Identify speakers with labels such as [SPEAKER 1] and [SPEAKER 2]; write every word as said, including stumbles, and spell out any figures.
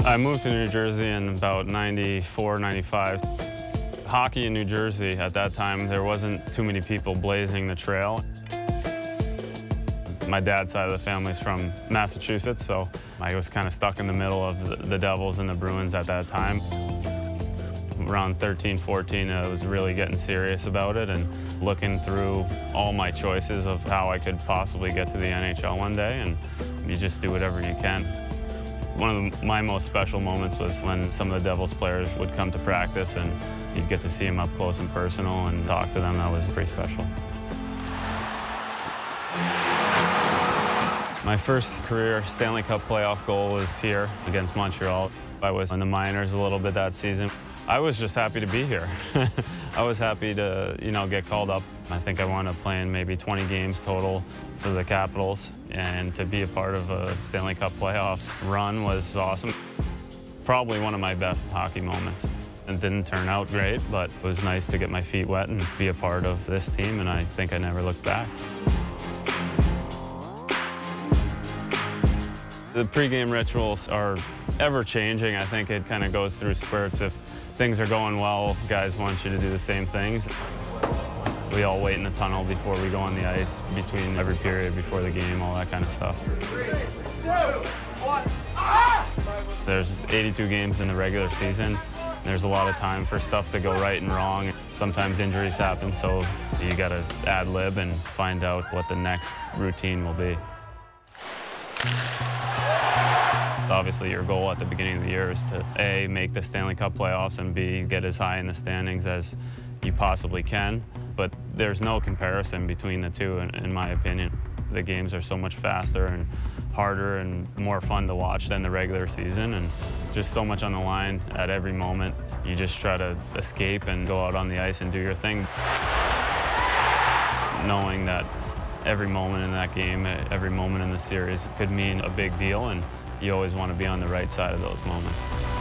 [SPEAKER 1] I moved to New Jersey in about ninety-four, ninety-five. Hockey in New Jersey at that time, there wasn't too many people blazing the trail. My dad's side of the family is from Massachusetts, so I was kind of stuck in the middle of the, the Devils and the Bruins at that time. Around thirteen, fourteen, I was really getting serious about it and looking through all my choices of how I could possibly get to the N H L one day, and you just do whatever you can. One of the, my most special moments was when some of the Devils players would come to practice and you'd get to see them up close and personal and talk to them. That was pretty special. My first career Stanley Cup playoff goal was here against Montreal. I was in the minors a little bit that season. I was just happy to be here. I was happy to, you know, get called up. I think I wound up playing maybe twenty games total for the Capitals, and to be a part of a Stanley Cup playoffs run was awesome. Probably one of my best hockey moments. It didn't turn out great, but it was nice to get my feet wet and be a part of this team, and I think I never looked back. The pregame rituals are ever-changing. I think it kind of goes through spurts. If things are going well, guys want you to do the same things. We all wait in the tunnel before we go on the ice, between every period, before the game, all that kind of stuff. Three, two, one, ah! There's eighty-two games in the regular season. There's a lot of time for stuff to go right and wrong. Sometimes injuries happen, so you got to ad-lib and find out what the next routine will be. Obviously, your goal at the beginning of the year is to A, make the Stanley Cup playoffs, and B, get as high in the standings as you possibly can. But there's no comparison between the two, in, in my opinion. The games are so much faster and harder and more fun to watch than the regular season, and just so much on the line at every moment. You just try to escape and go out on the ice and do your thing, knowing that every moment in that game, every moment in the series could mean a big deal, and you always want to be on the right side of those moments.